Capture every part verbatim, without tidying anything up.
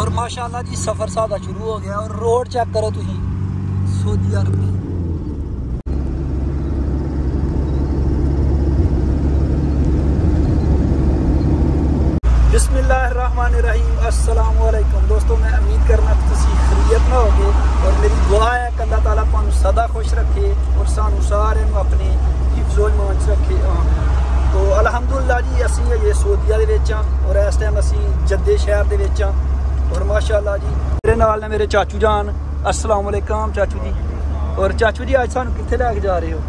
और माशाल्लाह जी सफ़र सादा शुरू हो गया और रोड चेक करो तुम सऊदी अरब में। बिस्मिल्लाहिर्रहमानिर्रहीम। अस्सलाम वालेकुम दोस्तों, मैं उम्मीद करना तुसी खैरियत में होगे और मेरी दुआ है कि अल्लाह ताला तुहानू सदा खुश रखे और सानू सारे अपने हिफ्ज़ो ईमान च रखे। तो अलहमदुलिल्लाह जी असी ये सऊदीया दे विच और इस टाइम असी जद्दे शहर दे विच और माशाल्लाह जी मेरे नाल ने मेरे चाचू जान। अस्सलाम वालेकुम चाचू जी। और चाचू जी अज सानू कित्थे लैके जा रहे हो?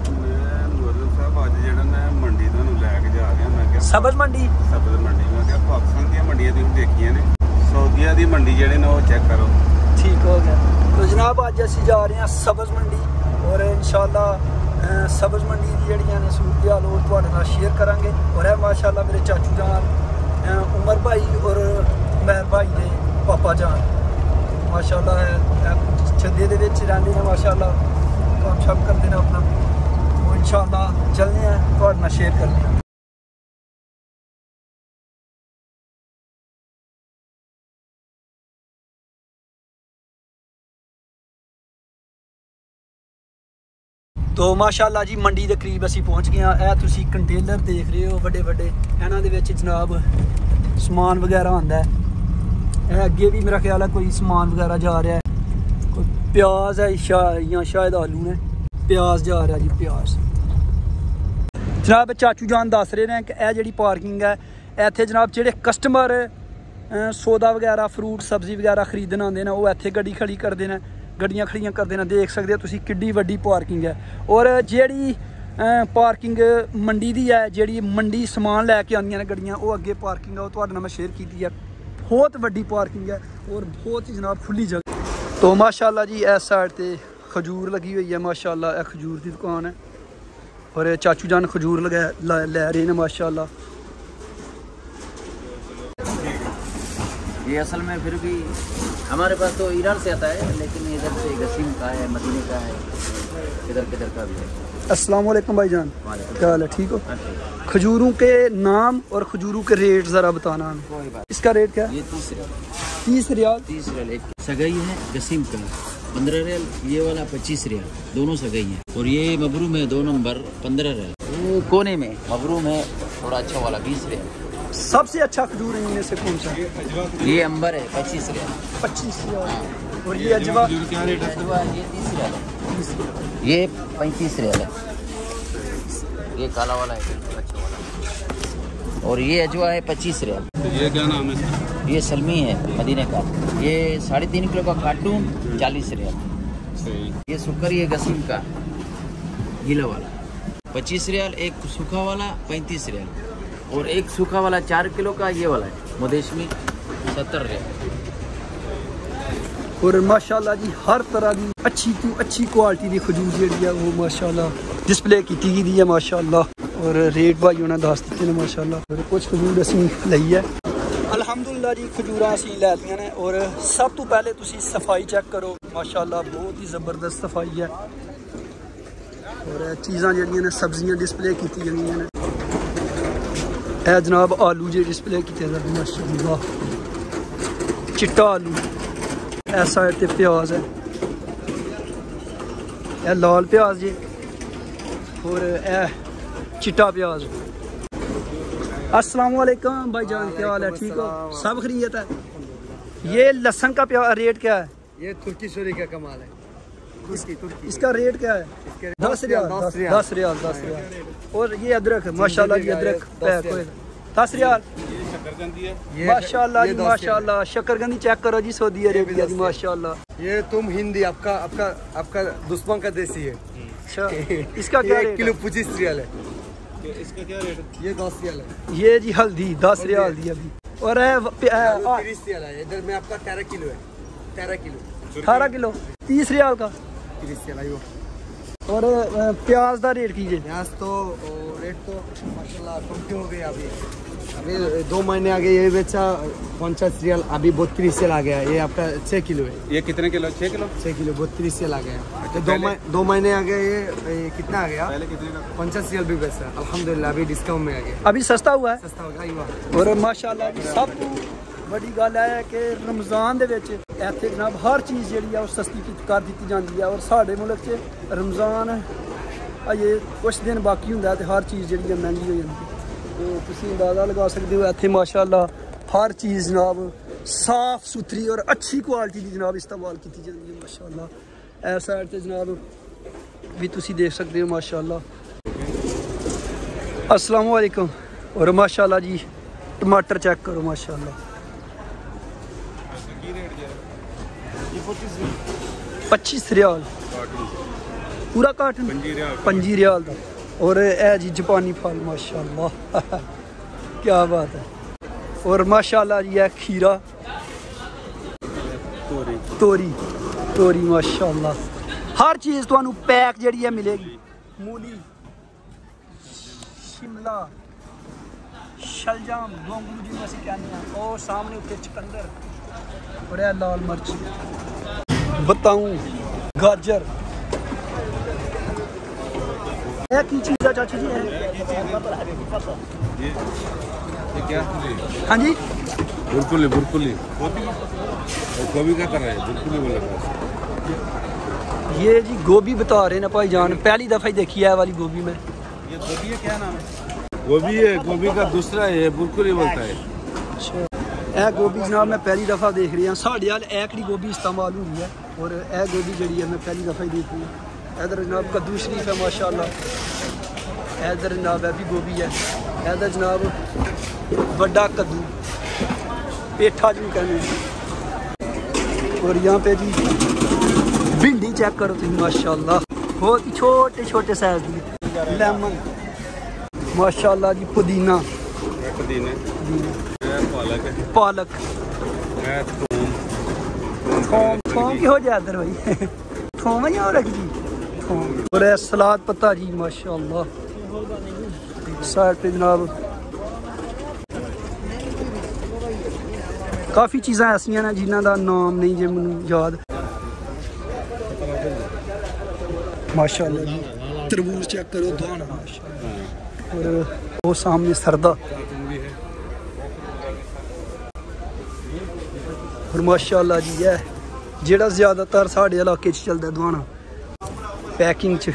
सब्ज़ मंडी। सब्ज़ मंडी मैं क्या पाकिस्तान दी मंडियां तुसीं देखियां ने, सऊदीया दी मंडी जेहड़ी ने वो चेक करो। ठीक हो गया। तो जनाब अज असीं जा रहे हैं सब्ज़ मंडी और इंशाअल्लाह सब्ज़ मंडी दी जेहड़ियां ने सूरत हाल वो तुहाडे नाल शेयर करांगे। और है माशाअल्लाह मेरे चाचू जान उमर भाई और मेहर भाई ने पापा जान माशाअल्लाह जद्दे दे विच रहिंदे ने, माशाअल्लाह काम शाम करदे ने अपना। तो इंशाअल्लाह चलने हैं तुहाडे नाल शेयर करने हैं। तो माशाअल्लाह जी मंडी के करीब असी पहुँच गए हैं। यह तुसी कंटेनर देख रहे हो बड़े बड़े, इन्हां दे विच जनाब समान वगैरह आंदा है। अगे भी मेरा ख्याल है कोई समान वगैरह जा रहा है, कोई प्याज है शा या शायद आलू ने, प्याज जा रहा जी प्याज। जनाब चाचू जान दस रहे हैं कि यह जी पार्किंग है इत्थे जनाब जेडे कस्टमर सौदा वगैरह फ्रूट सब्जी वगैरह खरीदन आते हैं वो इत्थे गड्डी खड़ी करते हैं, गड्डियां खड़ियां करते हैं। देख सकते हो तुसी किड्डी वड्डी पार्किंग है। और जेड़ी पार्किंग मंडी दी है, जेड़ी मंडी समान लैके आंदियां ने गड्डियां वो अगे पार्किंग है वो तुहाडे नाल मैं शेयर की है। बहुत वड्डी पार्किंग है और बहुत ही जनाब खुली जगह। तो माशाअल्लाह जी इस साइड ते खजूर लगी हुई है, माशाअल्लाह यह खजूर की दुकान है और चाचू जान खजूर लगा लै रहे हैं माशाअल्लाह। ये असल में फिर भी हमारे पास तो ईरान से आता है, लेकिन इधर से गसीम का है, मदीने का है, किधर किधर का भी है। अस्सलाम वालेकुम भाईजान, क्या हाल है? ठीक हो? खजूरों के नाम और खजूरों के रेट ज़रा बताना हमें। कोई बात। इसका रेट क्या है? ये तीस रियाल। तीस रियाल तीस रियाल एक सगाई है गसीम का पंद्रह रियाल, ये वाला पच्चीस रियाल, दोनों सगाई है। और ये मबरूम है दो नंबर पंद्रह रियाल, वो कोने में मबरूम है थोड़ा अच्छा वाला बीस रियाल। सबसे अच्छा खजूर है इनमें से कौन सा? ये अंबर है पच्चीस रियाल। पच्चीस रियाल। और ये अजवा क्या रेट है? अजवा ये तीस रियाल है, ये पैंतीस रियाल है। ये काला वाला है अच्छा वाला। और ये अजवा है पच्चीस रियाल। ये क्या नाम है? ये सलमी है मदीने का, ये साढ़े तीन किलो का कार्टून चालीस रियाल। ये सुकरी है गसीम का गीला वाला पच्चीस रियाल, एक सूखा वाला पैंतीस रियाल और एक सूखा वाला चार किलो का ये वाला है मदेशमी सत्तर रियाल। और माशाल्लाह जी हर तरह की अच्छी तो अच्छी क्वालिटी की खजूर जी है वो माशाल्लाह डिस्प्ले की गई है माशाल्लाह। और रेट भाई उन्हें दस दिते हैं माशाल्लाह। और कुछ खजूर असी लई है अलहमदुलिल्लाह जी, खजूर असी लैतियां ने। और सब तो पहले तुसी सफाई चेक करो माशाल्लाह, बहुत ही ज़बरदस्त सफाई है। और चीज़ां जड़ियां ने सब्जियां डिस्प्ले की गई ने। है जनाब आलू जी डिस्प्ले किए माशाअल्लाह, चिट्टा आलू। इस साइड ते प्याज है, यह लाल प्याज जी और यह चिट्टा प्याज। अस्सलाम वालेकुम भाईजान, क्या हाल है? ठीक हो? सब खरीद है। ये लहसुन का प्याज रेट क्या है? ये तुर्की शोरी का कमाल है। तुर्की, तुर्की। इसका रेट क्या है? दस रियाल। दस रियाल दस रियाल। और ये अदरक माशाल्लाह जी अदरक पैक होएगा दस रियाल। माशाल्लाह जी माशाल्लाह। शक्करकंदी चेक करो जी सऊदी अरेबिया की माशाल्लाह। ये तुम हिंदी आपका आपका आपका दुश्मन का देसी है। अच्छा इसका क्या रेट? किलो पच्चीस रियाल है। इसका क्या रेट है? ये दस रियाल है। ये जी हल्दी दस रियाल दी अभी। और तीस रियाल है। इधर में आपका तेरह किलो है, तेरह किलो अठारह किलो तीस रियाल का तीस रियाल है वो। और प्याज का रेट कीजिए। प्याज तो रेट तो माशाल्लाह कम हो गया अभी। अभी दो महीने आगे ये बेचा पचास रियाल, अभी बत्तीस रियाल आ गया। ये आपका छः किलो है। ये कितने किलो? छः किलो छः किलो बत्तीस रियाल आ गया। तो दो दो महीने आ गए ये, ये कितना आ गया? पहले कितने का? पचास रियाल भी बेचा अल्हम्दुलिल्लाह, अभी डिस्काउंट में आ गया। अभी सस्ता हुआ है, सस्ता हो गया। और माशाल्लाह सब बड़ी गल है कि रमज़ान दे विच इत्थे जनाब हर चीज़ जिहड़ी है वो सस्ती कर दी जाती है और साडे मुल्क च रमज़ान अजे कुछ दिन बाकी हुंदा ते हर चीज़ जिहड़ी है महंगी हो जाती है। तो तुसीं अंदाज़ा लगा सकते हो इत्थे माशाअल्लाह हर चीज़ जनाब साफ सुथरी और अच्छी क्वालिटी की जनाब इस्तेमाल की जाती है माशाअल्लाह। इस साइड ते जनाब भी तुसीं देख सकते हो माशाअल्लाह। अस्सलाम वालेकुम। और माशाअल्लाह जी टमाटर चेक करो माशाअल्लाह पच्चीस रियाल पूरा कार्टन पंजी रियाल का। और है जी जापानी फल माशाअल्लाह क्या बात है। और माशाअल्लाह जी है खीरा तोरी तोरी तोरी माशाअल्लाह हर चीज़ तुहानू पैक जिहड़ी है मिलेगी। मूली शिमला शलजम गोंगलू जिन्हें असीं कहने हैं और सामने उत्ते चकंदर और यह लाल मिर्च बताऊं गाजर यह की चीज़ है चाची जी है ये क्या हाँ जी बुरकुली बुरकुली गोभी का कर रहे हैं बुरकुली बोल रहे ये जी गोभी बता रहे हैं भाईजान पहली दफ़ा ही देखी है वाली गोभी में। ये गोभी है क्या नाम है? गोभी है गोभी का दूसरा है बुरकुली बोलता है। अच्छा यह गोभी जनाब मैं पहली दफ़ा देख रही हूँ साढ़े वाल एकड़ी गोभी इस्तेमाल हुई है और यह गोभी जी है मैं पहली दफ़ा ही देख रही हूँ। इधर जनाब कद्दू शरीफ है माशाअल्लाह। इधर जनाब है भी गोभी है। इधर जनाब बड़ा कद्दू पेठा जी कहने हैं। और यहाँ पे जी भिंडी चेक करो तुम माशाअल्लाह बहुत ही छोटे छोटे साइज की। लेमन माशाअल्लाह जी पुदीना पुदीना पालक पालक थोम थोम की हो जाए इधर भाई थोम ही हो रखी जी थोम। और सलाद पत्ता जी माशाअल्लाह साइड पे जनाब काफ़ी चीज़ां ऐसियां ने जिन्हों का नाम नहीं जे मैनूं याद माशाअल्लाह जी। तरबूज चेक करो दाना माशाअल्लाह और वो सामने सरदा और माशाअल्लाह जी है जेड़ा ज़्यादातर साढ़े इलाके च चलदा दुआना पैकिंग च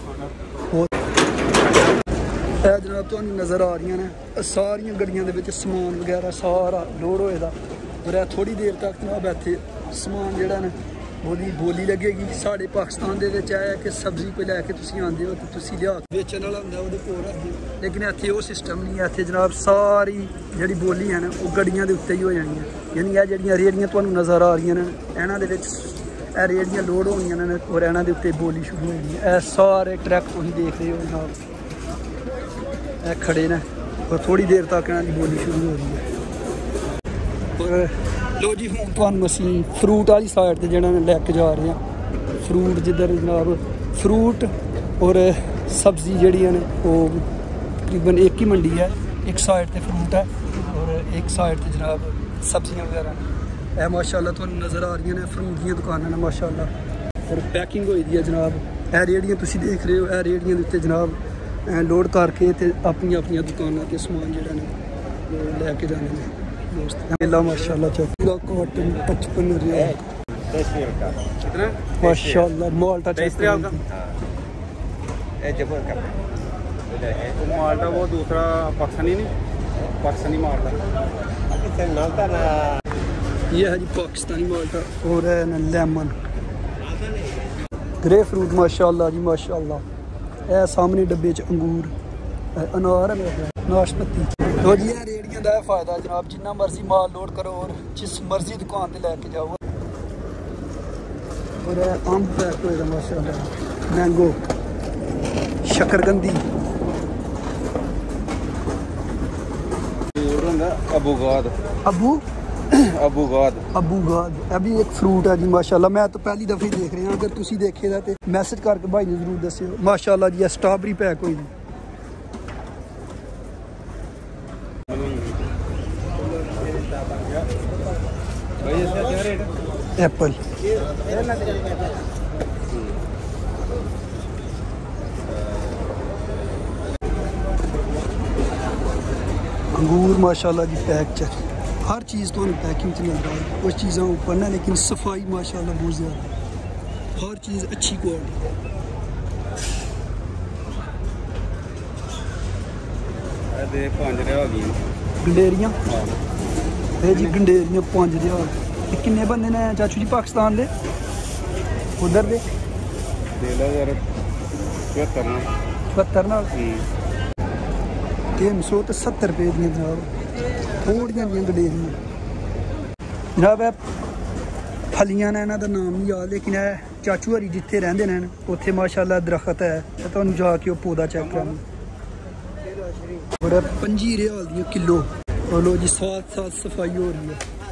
जनाब तुहानू नज़र आ रही ने सारिया गड्डियां दे विच समान वगैरह सारा लोड होए दा और थोड़ी देर तक जनाब इत्थे समान जेड़ा ने ओदी बोली लगेगी। साढ़े पाकिस्तान दे विच है कि सब्जी कोई लैके तुसीं आंदे हो तो तुसीं लिया बेचण वाला हुंदा ओहदे कोल रखदे हो लेकिन इत्थे वो सिस्टम नहीं है। इत्थे जनाब सारी जिहड़ी बोली है ना वो गड्डियां दे उत्ते ही हो जानी है यानी ये जिहड़ियां रेहड़ियां तुहानू नज़र आ रही ने इन्हां दे विच ਇਹ रेहड़ियां लोड होणियां ने और इन्हां दे उत्ते बोली शुरू होनी है। ਇਹ सारे ट्रक तुसीं देख रहे हो जनाब ਇਹ खड़े ने और थोड़ी देर तक इन्हां दी बोली शुरू हो रही है। और लो जी हूँ तुहानू असीं फ्रूट वाली साइड ते जिहड़ा लैके जा रहे हैं फ्रूट जिधर जनाब फ्रूट और सब्जी जिहड़ियां ने वो तकरीबन एक ही मंडी है एक साइड ते फ्रूट है और एक साइड ते जनाब सब्जियां वगैरह है माशाअल्लाह तुहानू नज़र आ रही ने फ्रूट दी दुकानां ने माशाअल्लाह और पैकिंग होई दी है जनाब। ए रेहड़ियां तुसीं देख रहे हो ए रेहड़ियां दे उत्ते जनाब लोड करके ते अपनी अपनी दुकानां ते समान जिहड़ा ने लैके जाने ने दोस्त मेला माशाअल्लाह चेक कॉटन पचपन रियाल कितना माशाअल्लाह माल्टा तेईस रियाल का ए जबर का वो माल्टा वो दूसरा पाकिस्तानी नहीं पाकिस्तानी माल्टा नालता ना ये है जी पाकिस्तानी माल्टा और है ना लेमन ग्रे फ्रूट माशाअल्लाह जी माशाअल्लाह। ए सामने डब्बे च अंगूर अनार है मेरा नाशपती। तो जी ये रेहड़ियां दा फायदा जनाब जिन्ना मर्जी माल लोड करो और जिस मर्जी दुकान ते लैके जाओ। और अम्ब पैक होए दा माशाअल्लाह मैंगो शकरकंदी अबूगाद अबू अबूगाद अबूगाद अभी एक फ्रूट है जी माशाअल्लाह। मैं तो पहली दफ़ा ही देख रहा अगर तुसी देखे दा ते मैसेज करके भाई ने जरूर दस्सियो माशाअल्लाह जी। स्ट्रॉबेरी पैक हुई दी एप्पल अंगूर माशाअल्लाह जी पैक च हर चीज़ तो पैकिंग च मिल रहा है, कुछ चीज़ें ऊपर ना, लेकिन सफाई माशाल्लाह बहुत ज़्यादा, हर चीज़ अच्छी क्वालिटी। दे पांच रियाल दी गंडेरियां ये जी, गंडेरियां पांच रियाल। ते किन्ने बंदे ने चाचू जी पाकिस्तान दे उधर दे? दे ला यार चौहत्तर ना बहत्तर नाल तीन सौ तो सत्तर रुपये दियां जनाब, थोड़ियां जिहियां गंडेरियां जनाब। है फलियां ने, इन्हां दा नाम नहीं याद, लेकिन है चाचू हरी जिथे रहिंदे ने उत्थे माशाल्लाह दरख्त है, तुहानूं जाके ओह पौधा चेक कराना। और पंजी रियाल दियां किलो। बोलो जी, साथ साथ सफाई हो रही है।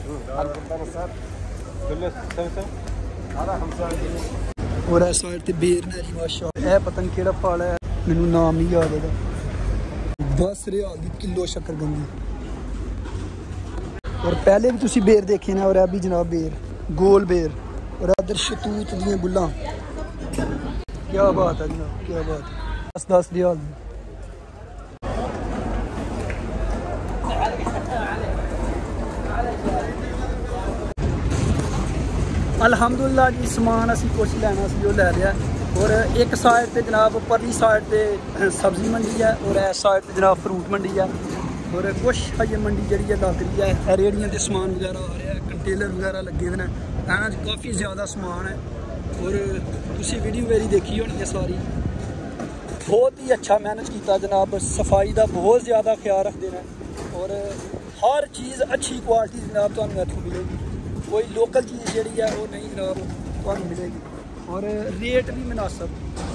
और इस साइड ते बेर ने जी माशाल्लाह, है पता नहीं केड़ा फल है, मैनूं नाम नहीं याद है। दस रियाल दी किलो शकरकंदी। और पहले भी तुसी बेर देखे ने, और अभी जनाब बेर, गोल बेर, और इधर शतूत दियां गुल्लां। क्या बात है जनाब, क्या बात है। दस दस रियाल दी। अल्हम्दुलिल्लाह जी, समान असी कुछ लैना सी, लै लिया। और एक साइड पे जनाब परली साइड पे सब्जी मंडी है, और इस साइड पे जनाब फ्रूट मंडी है। और कुछ अजे मंडी जी लग रही है, रेहड़ियां ते समान वगैरह आ रहा है, कंटेनर वगैरह लगे हुए हैं, इन्हां च काफ़ी ज़्यादा समान है। और तुसी वीडियो मेरी देखी होनी है सारी, बहुत ही अच्छा मैनेज किया जनाब, सफाई का बहुत ज़्यादा ख्याल रखते हैं। और हर चीज़ अच्छी क्वालिटी जनाब तुहानूं इत्थों मिलेगी, कोई लोकल चीज़ जी है वो नहीं जनाब तुहानूं मिलेगी। और रेट भी मुनासिब।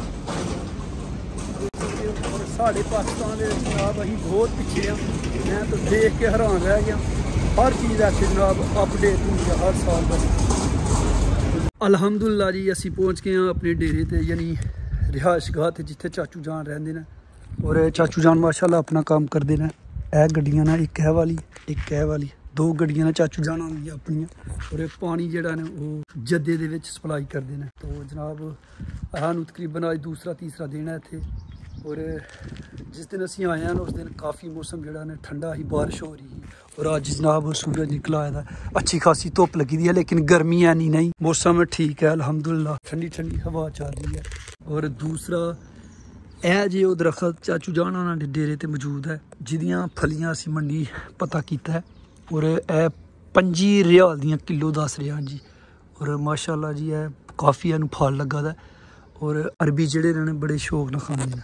और साढ़े पाकिस्तान के जनाब अभी बहुत पिछे हैं, मैं तो देख के हैरान रह गया। हर चीज़ ऐसे जनाब अपडेट होंगी है हर साल बस। अल्हम्दुलिल्लाह जी, असी पहुँच गए हैं अपने डेरे ते, यानी रिहाइश गाह ते जिथे चाचू जान रहंदे ने। और चाचू जान माशाल्लाह अपना काम करते हैं। यह गड्डियां ने, एक है वाली एक है वाली, दो गड्डियां ने चाचू जान होंगी अपनियां। और पानी जेड़ा ने वो जद्दे दे विच सप्लाई करते हैं। तो जनाब सानूं तकरीबन अज दूसरा तीसरा दिन है इत्थे। और जिस दिन असी आए हैं उस दिन काफ़ी मौसम जेड़ा ने ठंडा ही, बारिश हो रही है। और अज जनाब सूरज निकला आया था, अच्छी खासी धुप्प लगी दी है, लेकिन गर्मी है नहीं नहीं मौसम ठीक है अल्हम्दुलिल्लाह, ठंडी ठंडी हवा चल रही है। और दूसरा यह जे वो दरख्त चाचू जान होना दे डेरे ते मौजूद है, जिदियां फलियां असी मंडी पता किया है। और यह पंजी रियाल दियां किलो दस रियाल जी। और माशाल्लाह जी है काफ़ी इनू फल लगा दा। और अरबी जेड़े ने बड़े शौक न खाने ने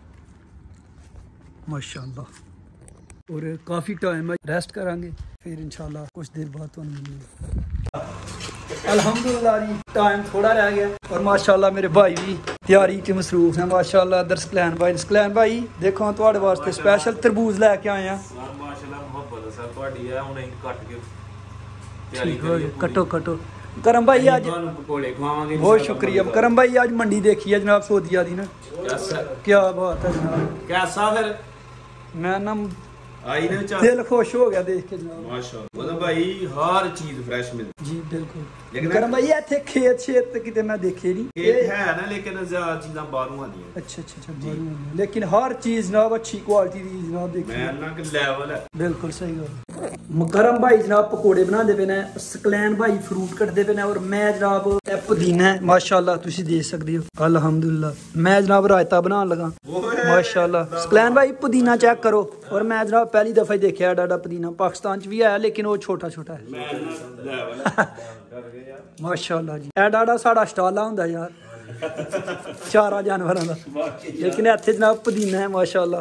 माशाल्लाह। और काफ़ी टाइम है, रेस्ट करांगे फिर इंशाल्लाह कुछ देर बाद तो मिलेंगे। अल्हम्दुलिल्लाह जी, टाइम थोड़ा रह गया। और माशाल्लाह मेरे भाई भी तैयारी च मसरूफ हैं माशाल्लाह। इधर सकलैन भाई, सकलैन भाई देखो तुहाडे वास्ते स्पैशल तरबूज लैके आए हैं। कटो कटो करम भाई, आज बहुत शुक्रिया करम भाई, आज मंडी देखी है जनाब सोदिया दी ना, क्या बात है जनाब। कैसा फिर मैं ना आई ना दिल खुश हो गया देख के जनाब, माशाअल्लाह। मतलब भाई हर चीज फ्रेश मिलती जी बिल्कुल। लेकिन करम भाई इत्थे खेत शेत ते किते मैं देखे नहीं, ये है ना, लेकिन ज्यादा चीज़ां बाहरों आंदियां। अच्छा अच्छा अच्छा बाहरों आंदियां, लेकिन हर चीज जनाब अच्छी क्वालिटी दी जनाब देखी मैं ना कि लेवल है बिल्कुल सही गल। करम भाई जनाब पकौड़े बनाते पे ने, सकलैन भाई फ्रूट कटते पे ने, और मैं जनाब पुदीना है माशाल्लाह तुसी देख सकते हो अल्हम्दुलिल्लाह। मैं जनाब रायता बनाने लगा माशाल्लाह। सकलैन भाई पुदीना चेक करो। और मैं जनाब पहली दफा ही देखा एडा एडा पुदीना, पाकिस्तान च भी है लेकिन वो छोटा छोटा है माशाल्लाह जी। एडा एडा साड़ा स्टाला हुंदा यार चारा जानवरां दा, लेकिन इत्थे जनाब पुदीना है माशाल्लाह।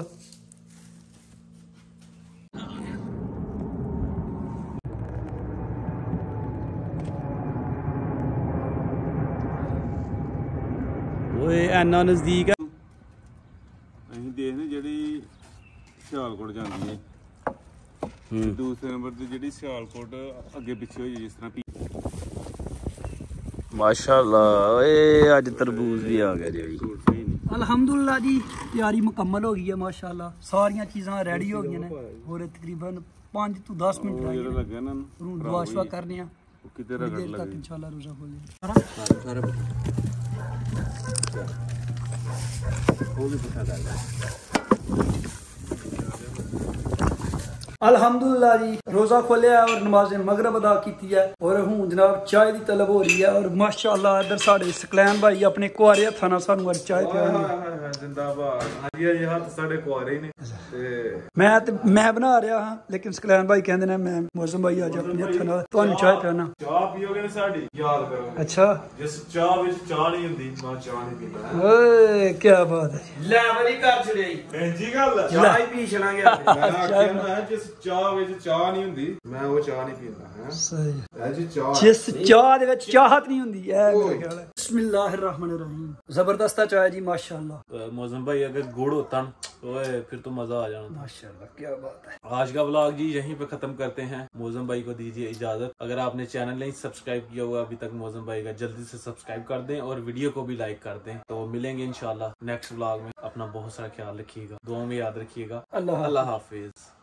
ਐਨਾ ਨਜ਼ਦੀਕ ਹੈ। ਅਸੀਂ ਦੇਖਦੇ ਜਿਹੜੀ ਸਿਆਲਕੋਟ ਜਾਂਦੀ ਹੈ, ਦੂਸਰੇ ਨੰਬਰ ਤੇ ਜਿਹੜੀ ਸਿਆਲਕੋਟ ਅੱਗੇ ਪਿੱਛੇ ਹੋਈ ਜਿਸ ਤਰ੍ਹਾਂ माशाल्लाह। ए आज तरबूज भी आ गया जी। अल्हम्दुलिल्लाह जी, तैयारी मुकम्मल हो गई है माशाल्लाह, सारियां चीज़ां रेडी हो गई ने। और तकरीबन पाँच तो दस मिनट रह गए रूट वाशवा करने देर तक इंशाल्लाह रोजा खोलेंगे। अल्हम्दुलिल्लाह जी रोजा खोलिया और नमाज मगरब अदा की है और हूँ जनाब चाय की तलब हो रही है और माशाअल्लाह इधर साढ़े सकलैन भाई अपने कुआरे हत्थां नाल सानू अज चाय पिलानी जिंदाबाद हां जी ये हाथ साडे कुआरे ने ते मैं ते मैं बना रहा हाँ लेकिन सकलैन भाई कहंदे ने मैं मौसम भाई अज अपने हत्थां नाल तुहानू चाय पिलाना चाह पियोगे ना साडी याद करो अच्छा जिस चाह विच चाह नहीं हुंदी मैं चाह नहीं पींदा ओए क्या बात है लेवल ही कर छड़े भैंजी गल चाय पी छड़ांगे मैं आखिया ना जिस चाह विच चाह नहीं हुंदी मैं वो चाह नहीं पींदा हैं सही है जी चाह जिस चाह दे विच चाहत नहीं हुंदी ऐ मेरे ख्याल है बिस्मिल्लाहिर्रहमानिर्रहीम जबरदस्त चाय जी माशाल्लाह मौसम भाई अगर गुड़ होता ना तो फिर तो मजा आ जाना। माशाल्लाह क्या बात है। आज का व्लॉग जी यहीं पे खत्म करते हैं। मौसम भाई को दीजिए इजाजत। अगर आपने चैनल नहीं सब्सक्राइब किया हुआ अभी तक मौसम भाई का जल्दी से सब्सक्राइब कर दें और वीडियो को भी लाइक कर दें। तो मिलेंगे इंशाल्लाह नेक्स्ट व्लॉग में। अपना बहुत सारा ख्याल रखिएगा, दुआ में याद रखिएगा। अल्लाह अल्लाह हाफिज।